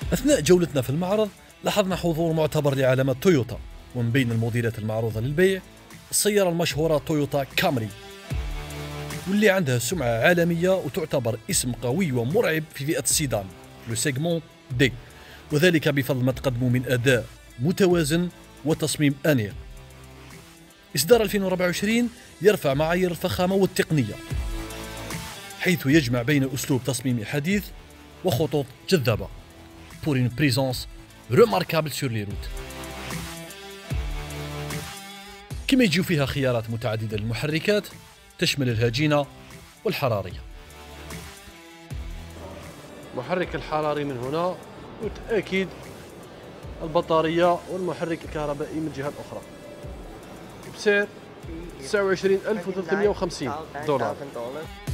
أثناء جولتنا في المعرض لاحظنا حضور معتبر لعلامات تويوتا، ومن بين الموديلات المعروضة للبيع السيارة المشهورة تويوتا كامري، واللي عندها سمعة عالمية وتعتبر اسم قوي ومرعب في فئة السيدان لو سيغمون دي، وذلك بفضل ما تقدموا من أداء متوازن وتصميم أنيق. إصدار 2024 يرفع معايير الفخامة والتقنية، حيث يجمع بين أسلوب تصميمي حديث وخطوط جذابة pour une présence remarquable sur les routes. كما يجيو فيها خيارات متعددة للمحركات تشمل الهجينة والحرارية. محرك الحراري من هنا، وتأكيد البطارية والمحرك الكهربائي من الجهة الأخرى بسعر $29,350.